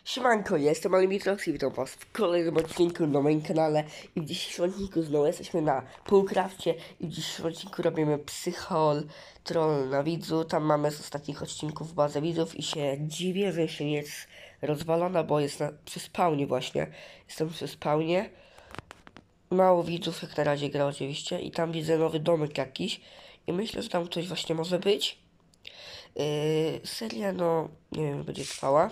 Siemanko, jestem Alimitrox i witam was w kolejnym odcinku na moim kanale. I w dzisiejszym odcinku znowu jesteśmy na Poolcrafcie i w dzisiejszym odcinku robimy psychol troll na widzu. Tam mamy z ostatnich odcinków bazę widzów i się dziwię, że jeszcze nie jest rozwalona, bo jest przy spawnie właśnie. Jestem przy spawnie. Mało widzów jak na razie gra oczywiście i tam widzę nowy domek jakiś i myślę, że tam ktoś właśnie może być. Seria no, nie wiem, będzie trwała.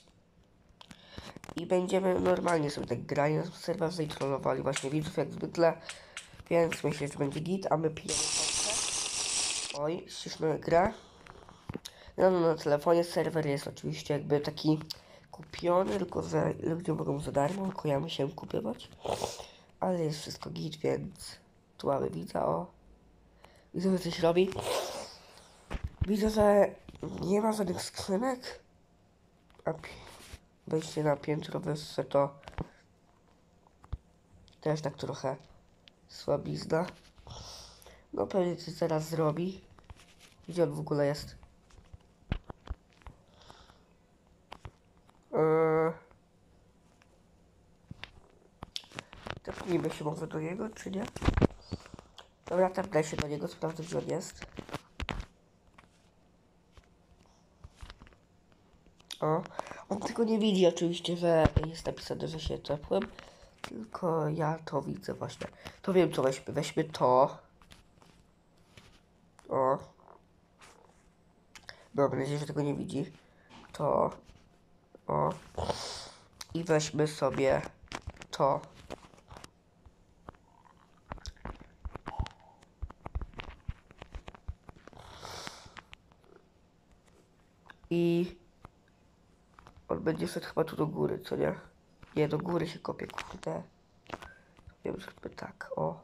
I będziemy normalnie sobie tak grali na serwerze i trollowali właśnie widzów jak zwykle. Więc myślę, że będzie git, a my pijemy kąskę. Oj, ściszmy grę. No, na telefonie serwer jest oczywiście jakby taki kupiony, tylko że ludzie mogą za darmo, tylko ja musiałem kupywać. Ale jest wszystko git, więc tu mamy widza, o. Widzę, że coś robi. Widzę, że nie ma żadnych skrzynek. A wejście na piętro wyższe to też tak trochę słabizna. No pewnie coś zaraz zrobi. Gdzie on w ogóle jest? Tepnijmy się może do niego, czy nie? Dobra, tepnę się do niego, sprawdzę gdzie on jest. O, on tylko nie widzi oczywiście, że jest napisane, że się tepłem. Tylko ja to widzę właśnie. To wiem co weźmy. Weźmy to. O. Mam nadzieję, że tego nie widzi. To. O. I weźmy sobie to. I on będzie szedł chyba tu do góry, co nie? Nie, do góry się kopie, kurde. Wiem, zróbmy tak, o.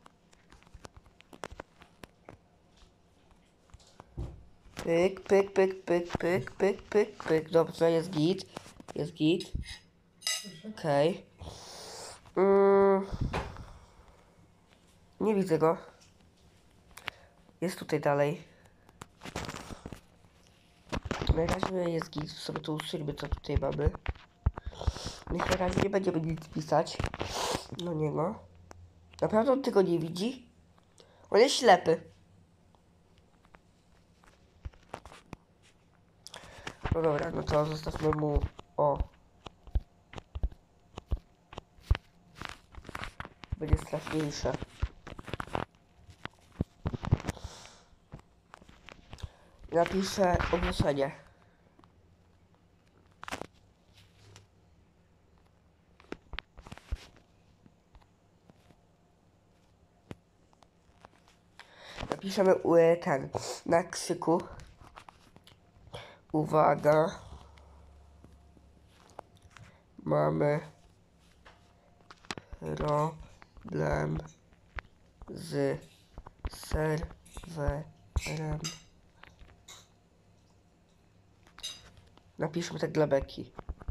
Pyk, pyk, pyk, pyk, pyk, pyk, pyk, pyk. Dobrze, jest git. Jest git. Okej. Nie widzę go. Jest tutaj dalej. Na razie jest git. Sobie tu usłyszmy, co tutaj mamy. Niech na razie nie będziemy nic pisać. No nie no. Naprawdę on tego nie widzi? On jest ślepy. No dobra, no to zostawmy mu... O. Będzie straszniejsze. Napiszę ogłoszenie. Napiszemy ten na krzyku. Uwaga. Mamy problem z serwerem. Napiszmy tak dla beki.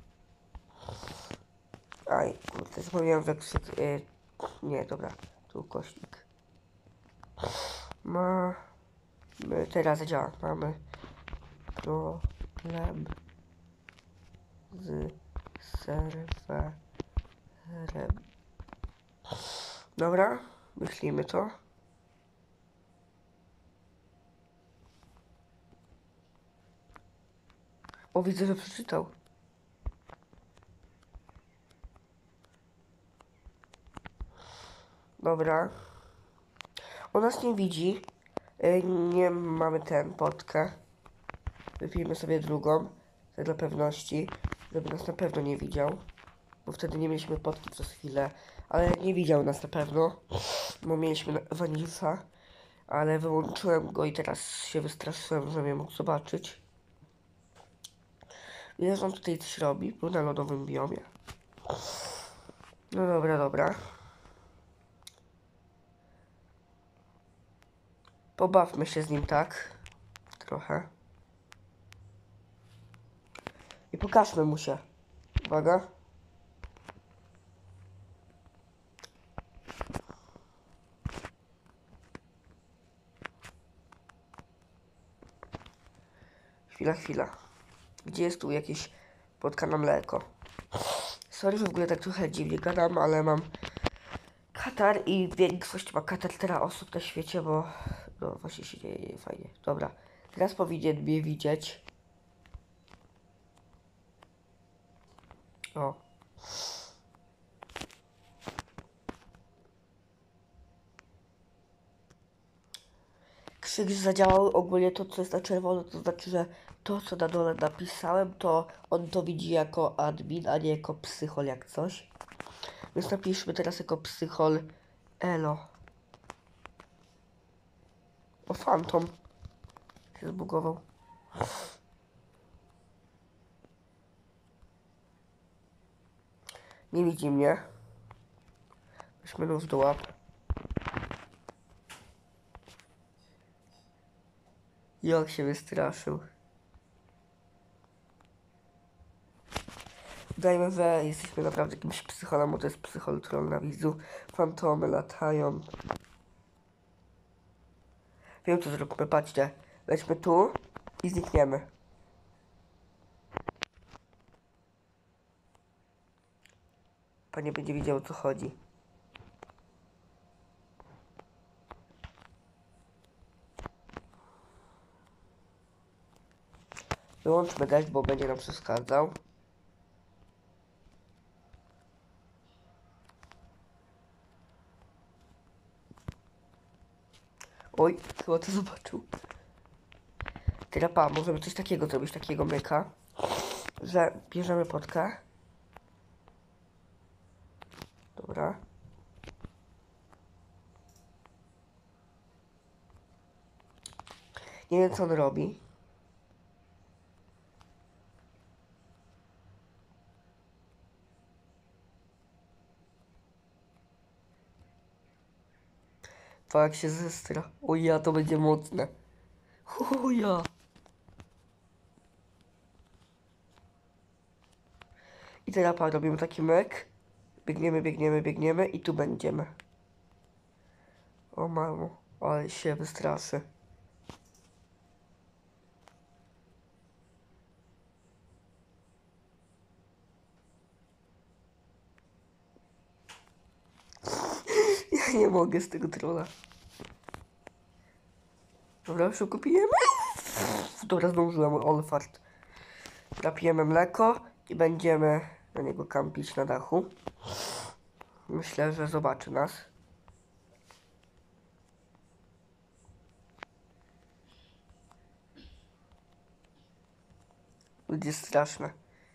Aj, kurde, zapomniałem, że krzyk... nie, dobra, tu kośnik. Teraz działa. Mamy problem z serwerem. Dobra, myślimy to. O, widzę, że przeczytał. Dobra. On nas nie widzi. Nie mamy potkę. Wypijmy sobie drugą. Tak dla pewności. Żeby nas na pewno nie widział. Bo wtedy nie mieliśmy potki przez chwilę. Ale nie widział nas na pewno. Bo mieliśmy Vanilsa. Ale wyłączyłem go i teraz się wystraszyłem, że mnie mógł zobaczyć. Widzę, że on tutaj coś robi. Był na lodowym biomie. No dobra, dobra. Pobawmy się z nim tak. Trochę. I pokażmy mu się. Uwaga. Chwila, chwila. Gdzie jest tu jakieś spotka na mleko? Sorry, że w ogóle tak trochę dziwnie gadam, ale mam katar i większość ma katar teraz osób na świecie, bo no właśnie się dzieje fajnie. Dobra, teraz powinien mnie widzieć. O. Krzyk zadziałał, ogólnie to co jest na czerwono, to znaczy, że to co na dole napisałem, to on to widzi jako admin, a nie jako psychol jak coś. Więc napiszmy teraz jako psychol Elo. O, Phantom się zbugował. Nie widzi mnie. Weźmy nóż do łap. Jak się wystraszył. Dajmy, że jesteśmy naprawdę jakimś psycholem, bo to jest psychol troll na widzu. Fantomy latają. Wiem co zróbmy, patrzcie. Lećmy tu i znikniemy. Pan nie będzie wiedział o co chodzi. Wyłączmy deszcz, bo będzie nam przeszkadzał. Oj, chyba to zobaczył. Teraz pa, możemy coś takiego zrobić, takiego myka, że bierzemy potkę. Dobra. Nie wiem co on robi. To jak się zestra. O ja, to będzie mocne. O ja. I teraz pa, robimy taki myk. Biegniemy, biegniemy, biegniemy i tu będziemy. O mamo, ale się wystraszy. Ja nie mogę z tego trolla. Dobra, szybko pijemy. Dobra, zdążyłem, ale fart. Napijemy mleko i będziemy na niego kampić na dachu. Myślę, że zobaczy nas. Będzie straszne.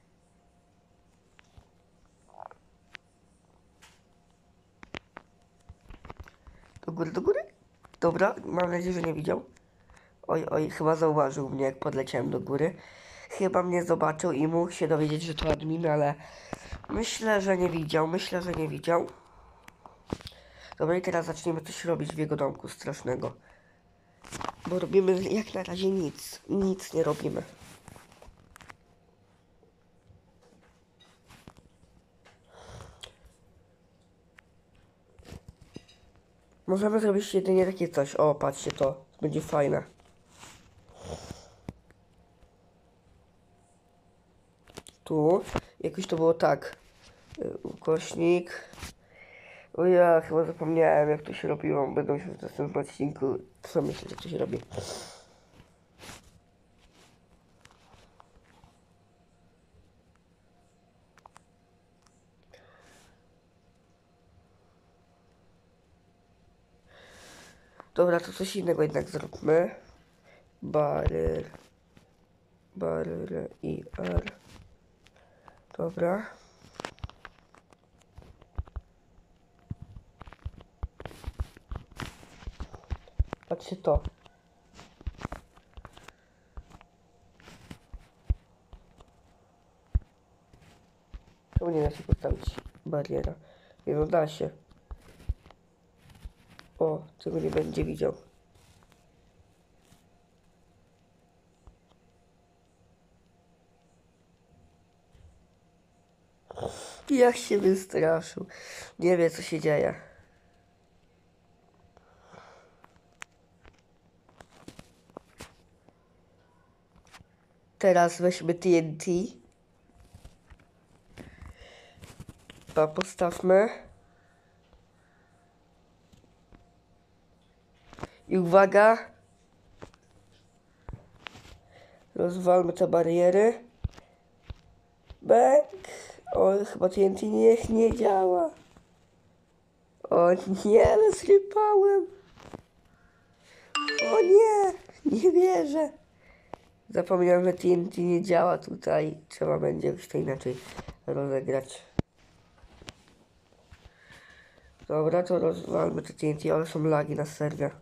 Do góry, do góry. Dobra, mam nadzieję, że nie widział. Oj, oj, chyba zauważył mnie, jak podleciałem do góry. Chyba mnie zobaczył i mógł się dowiedzieć, że to admin, ale myślę, że nie widział. Myślę, że nie widział. Dobra, i teraz zaczniemy coś robić w jego domku strasznego. Bo robimy jak na razie nic. Nic nie robimy. Możemy zrobić jedynie takie coś. O, patrzcie to. Będzie fajne. Tu. Jakoś to było tak. Ukośnik. O ja chyba zapomniałem jak to się robiło. Będę musiał w następnym odcinku przemyśleć jak to się robi. Dobra, to coś innego jednak zróbmy. Baryl i R. Dobra. Patrzcie to. Czemu nie da się postawić bariera? Nie no, da się. O, tego nie będzie widział. Jak się wystraszył. Nie wie co się dzieje. Teraz weźmy TNT. Dobra, postawmy. I uwaga. Rozwalmy te bariery. Bęk. O, chyba TNT nie działa. O nie, ale zrypałem. O nie, nie wierzę. Zapomniałem, że TNT nie działa tutaj. Trzeba będzie jakoś to inaczej rozegrać. Dobra, to rozwalmy te TNT, ale są lagi na serwie.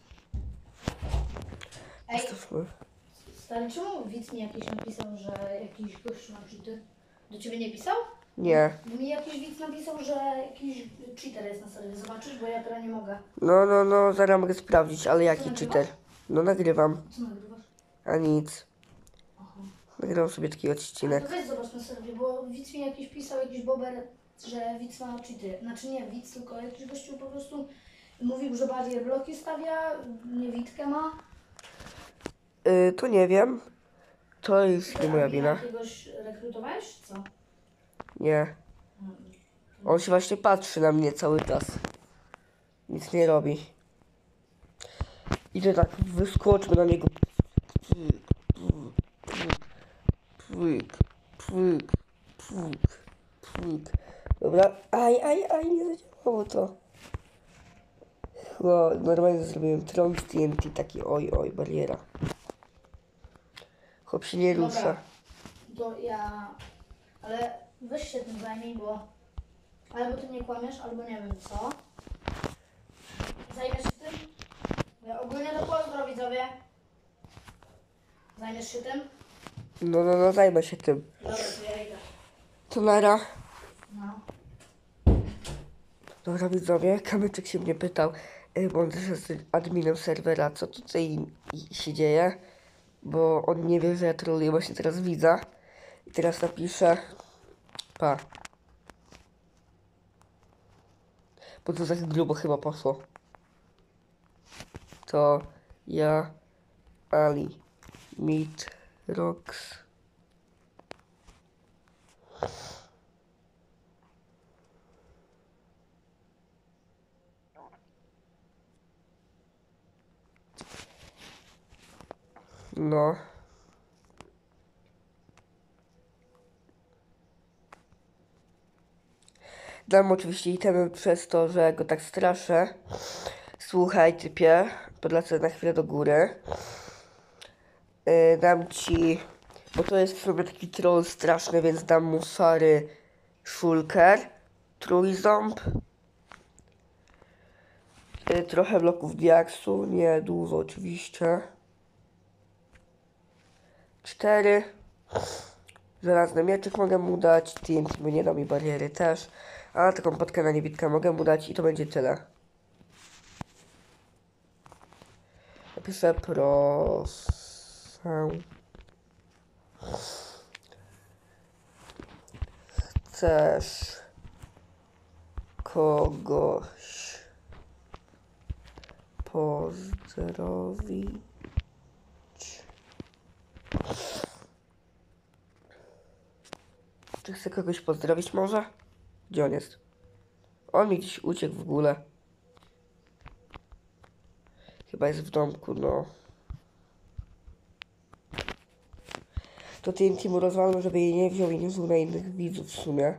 Ej, Postawmy. stary, czemu widz mi jakiś napisał, że jakiś gościu ma cheaty? Do ciebie nie pisał? Nie. Bo mi jakiś widz napisał, że jakiś cheater jest na serwie. Zobaczysz, bo ja teraz nie mogę. No, zaraz mogę sprawdzić, ale jaki nagrywasz? cheater? No nagrywam, Co nagrywasz? a nic. Aha. Nagrałem sobie taki Ale odcinek. to weź zobacz na serwie, bo widz mi jakiś pisał, jakiś bober, że widz ma cheaty. Znaczy nie widz, tylko jakiś gościu po prostu mówił, że bardziej bloki stawia, niewidkę ma. To nie wiem. To jest nie moja A wina. jakiegoś rekrutowałeś, czy co? Nie. On się właśnie patrzy na mnie cały czas. Nic nie robi. I to tak, wyskoczmy na niego. Pwyk, pwyk, pwyk, pwyk. Dobra, aj, nie zadziałało to. No, normalnie zrobiłem tron z TNT, taki oj, bariera. Chłop się nie rusza. Dobra, to ja... Ale weź się tym zajmij, bo... Albo ty nie kłamiesz, albo nie wiem co. Zajmiesz się tym? Ja ogólnie to pozdro, widzowie. Zajmiesz się tym? No, zajmę się tym. Dobra, to ja idę. To nara. No. Dobra widzowie, Kamyczek się mnie pytał, bo on też jest adminem serwera, co tutaj się dzieje, bo on nie wie, że ja troluję właśnie teraz widza. I teraz napiszę, pa. Bo to tak grubo chyba poszło. To ja, Ali, Mitrox. No. Dam oczywiście itemy przez to, że go tak straszę. Słuchaj, typie, podlecę na chwilę do góry. Dam ci, bo to jest sobie taki troll straszny, więc dam mu szary shulker, trójząb. Trochę bloków diaksu, nie dużo oczywiście. 4. Żelazny mieczyk mogę mu dać, TNT mu nie da mi bariery też. A taką potkę na niewidkę mogę mu dać i to będzie tyle. Napiszę proszę. Chcesz kogoś pozdrowić? Czy chcę kogoś pozdrowić może? Gdzie on jest? On mi gdzieś uciekł w ogóle. Chyba jest w domku, no. To TNT mu rozwalmy, żeby jej nie wziął i nie wziął na innych widzów w sumie.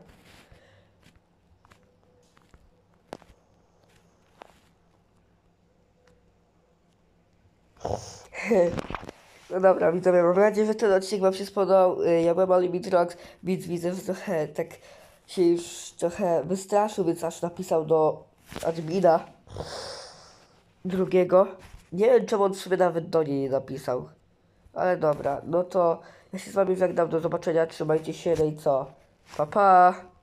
No dobra, widzowie, mam nadzieję, że ten odcinek wam się spodobał. Ja byłem Ali Mitrox, więc widzę, że trochę tak się już trochę wystraszył, więc aż napisał do admina drugiego. Nie wiem, czemu on sobie nawet do niej nie napisał. Ale dobra, no to ja się z wami żegnam, do zobaczenia, trzymajcie się, no i co? Pa, pa!